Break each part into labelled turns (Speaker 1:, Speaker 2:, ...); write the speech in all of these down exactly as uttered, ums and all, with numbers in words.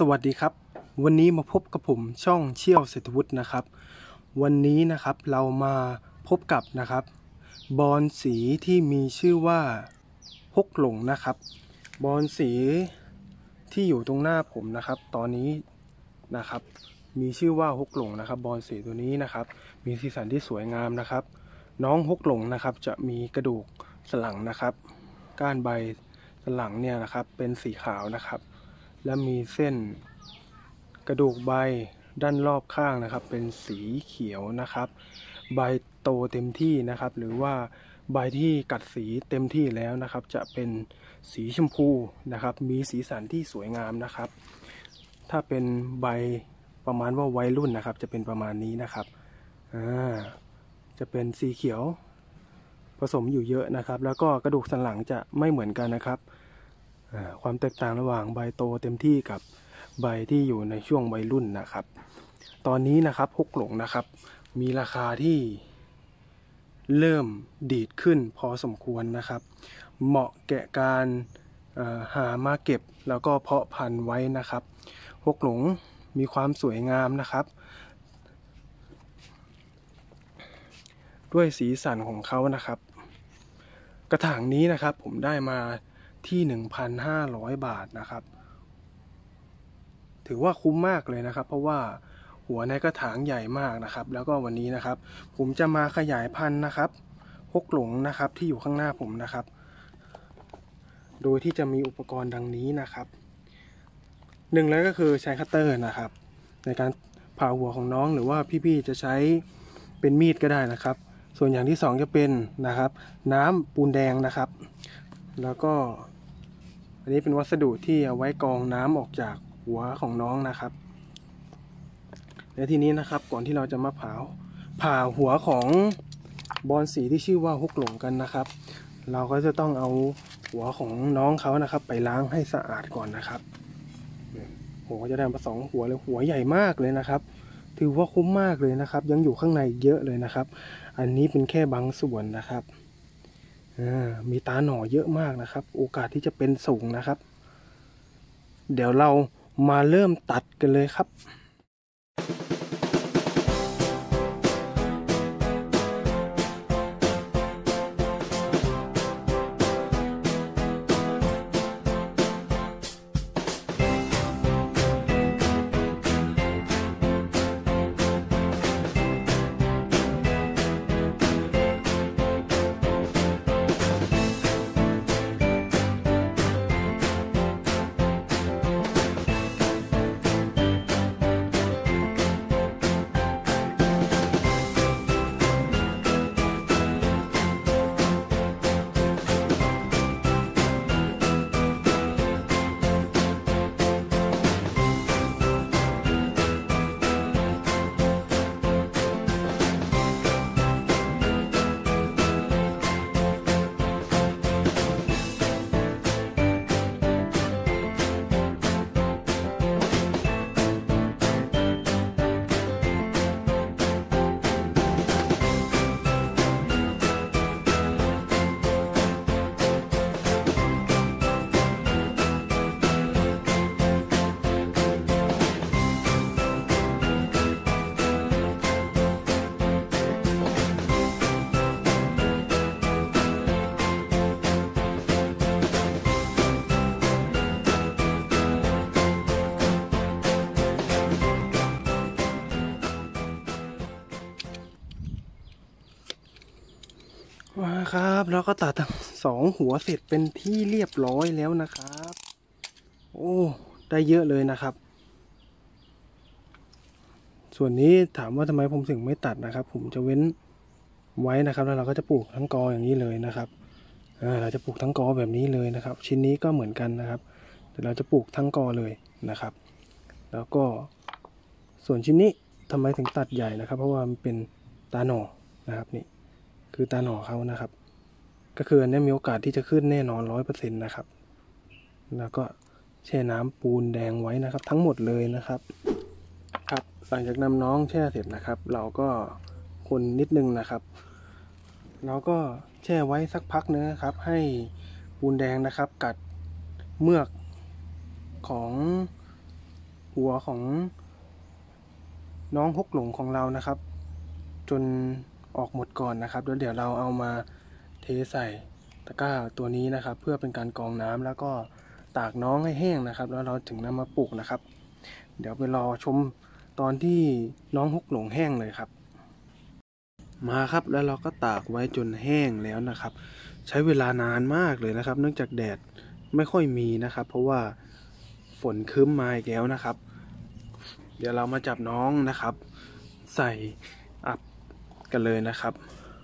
Speaker 1: วัสดีครับวันนี้มาพบกับผมช่องเชี่ยวเศรษฐวุฒินะครับวันนี้นะครับเรามาพบกับนะครับบอนสีที่มีชื่อว่าฮกหลงนะครับบอนสีที่อยู่ตรงหน้าผมนะครับตอนนี้นะครับมีชื่อว่าฮกหลงนะครับบอนสีตัวนี้นะครับมีสีสันที่สวยงามนะครับน้องฮกหลงนะครับจะมีกระดูกสันหลังนะครับก้านใบสันหลังเนี่ยนะครับเป็นสีขาวนะครับและมีเส้นกระดูกใบด้านรอบข้างนะครับเป็นสีเขียวนะครับใบโตเต็มที่นะครับหรือว่าใบที่กัดสีเต็มที่แล้วนะครับจะเป็นสีชมพูนะครับมีสีสันที่สวยงามนะครับถ้าเป็นใบประมาณว่าวัยรุ่นนะครับจะเป็นประมาณนี้นะครับอ่าจะเป็นสีเขียวผสมอยู่เยอะนะครับแล้วก็กระดูกสันหลังจะไม่เหมือนกันนะครับความแตกต่างระหว่างใบโตเต็มที่กับใบที่อยู่ในช่วงวัยรุ่นนะครับตอนนี้นะครับฮกหลงนะครับมีราคาที่เริ่มดีดขึ้นพอสมควรนะครับเหมาะแก่การหามาเก็บแล้วก็เพาะพันธุ์ไว้นะครับฮกหลงมีความสวยงามนะครับด้วยสีสันของเขานะครับกระถางนี้นะครับผมได้มาที่ หนึ่งพันห้าร้อย บาทนะครับถือว่าคุ้มมากเลยนะครับเพราะว่าหัวในกระถางใหญ่มากนะครับแล้วก็วันนี้นะครับผมจะมาขยายพันธุ์นะครับฮกหลงนะครับที่อยู่ข้างหน้าผมนะครับโดยที่จะมีอุปกรณ์ดังนี้นะครับหนึ่งเลยก็คือใช้คัตเตอร์นะครับในการผ่าหัวของน้องหรือว่าพี่ๆจะใช้เป็นมีดก็ได้นะครับส่วนอย่างที่สองจะเป็นนะครับน้ำปูนแดงนะครับแล้วก็อันนี้เป็นวัสดุที่เอาไว้กรองน้ำออกจากหัวของน้องนะครับและทีนี้นะครับก่อนที่เราจะมาผ่าผ่าหัวของบอนสีที่ชื่อว่าฮกหลงกันนะครับเราก็จะต้องเอาหัวของน้องเขานะครับไปล้างให้สะอาดก่อนนะครับหัวจะได้มาสองหัวเลยหัวใหญ่มากเลยนะครับถือว่าคุ้มมากเลยนะครับยังอยู่ข้างในเยอะเลยนะครับอันนี้เป็นแค่บางส่วนนะครับมีตาหน่อเยอะมากนะครับโอกาสที่จะเป็นสูงนะครับเดี๋ยวเรามาเริ่มตัดกันเลยครับมาครับแล้วก็ตัดทั้งสองหัวเสร็จเป็นที่เรียบร้อยแล้วนะครับโอ้ได้เยอะเลยนะครับส่วนนี้ถามว่าทำไมผมถึงไม่ตัดนะครับผมจะเว้นไว้นะครับแล้วเราก็จะปลูกทั้งกออย่างนี้เลยนะครับอ่าเราจะปลูกทั้งกอแบบนี้เลยนะครับชิ้นนี้ก็เหมือนกันนะครับแต่เราจะปลูกทั้งกอเลยนะครับแล้วก็ส่วนชิ้นนี้ทำไมถึงตัดใหญ่นะครับเพราะว่ามันเป็นตาหน่อนะครับนี่คือตาหน่อเขานะครับก็คืออันนี้มีโอกาสที่จะขึ้นแน่นอนร้อยเปอร์เซ็นต์นะครับแล้วก็แช่น้ำปูนแดงไว้นะครับทั้งหมดเลยนะครับครับหลังจากนำน้องแช่เสร็จนะครับเราก็คนนิดนึงนะครับเราก็แช่ไว้สักพักนึงนะครับให้ปูนแดงนะครับกัดเมือกของหัวของน้องฮกหลงของเรานะครับจนออกหมดก่อนนะครับแล้วเดี๋ยวเราเอามาเทใส่ตะกร้าตัวนี้นะครับเพื่อเป็นการกรองน้ำแล้วก็ตากน้องให้แห้งนะครับแล้วเราถึงนำมาปลูกนะครับเดี๋ยวไปรอชมตอนที่น้องฮกหลงแห้งเลยครับมาครับแล้วเราก็ตากไว้จนแห้งแล้วนะครับใช้เวลานานมากเลยนะครับเนื่องจากแดดไม่ค่อยมีนะครับเพราะว่าฝนครึ้มมาอีกแล้วนะครับเดี๋ยวเรามาจับน้องนะครับใส่อับกันเลยนะครับ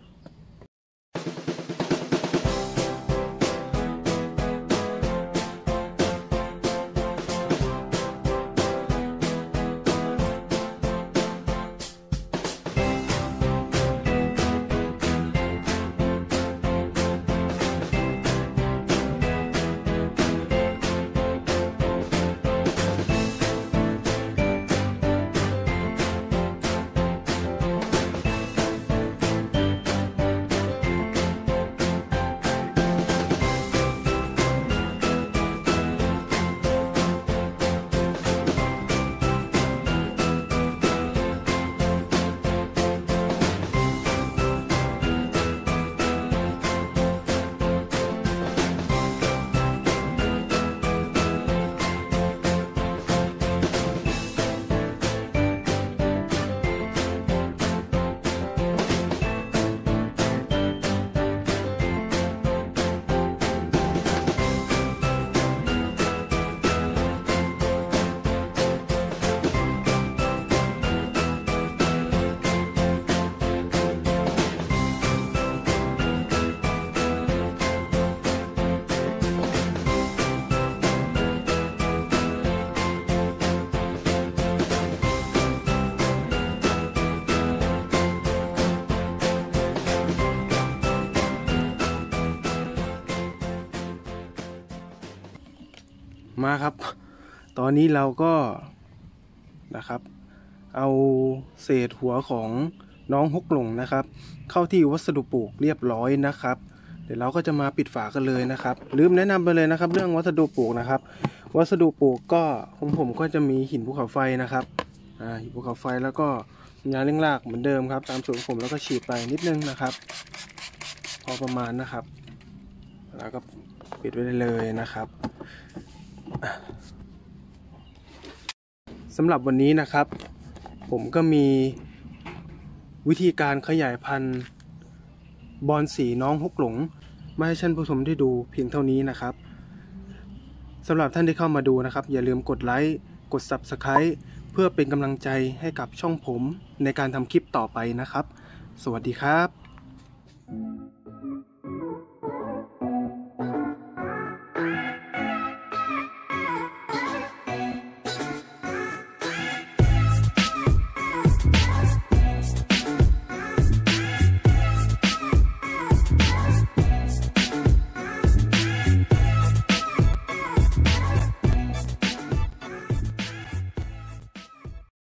Speaker 1: มาครับตอนนี้เราก็นะครับเอาเศษหัวของน้องฮกหลงนะครับเข้าที่วัสดุปลูกเรียบร้อยนะครับเดี๋ยวเราก็จะมาปิดฝากันเลยนะครับลืมแนะนำไปเลยนะครับเรื่องวัสดุปลูกนะครับวัสดุปลูกก็ของผมก็จะมีหินภูเขาไฟนะครับอ่าหินภูเขาไฟแล้วก็ยาเร่งรากเหมือนเดิมครับตามสูตรผมแล้วก็ฉีดไปนิดนึงนะครับพอประมาณนะครับแล้วก็ปิดไว้ได้เลยนะครับสำหรับวันนี้นะครับผมก็มีวิธีการขยายพันธุ์บอนสีน้องฮกหลงมาให้ท่านผู้ชมได้ดูเพียงเท่านี้นะครับสำหรับท่านที่เข้ามาดูนะครับอย่าลืมกดไลค์กด ซับสไครบ์ เพื่อเป็นกำลังใจให้กับช่องผมในการทำคลิปต่อไปนะครับสวัสดีครับ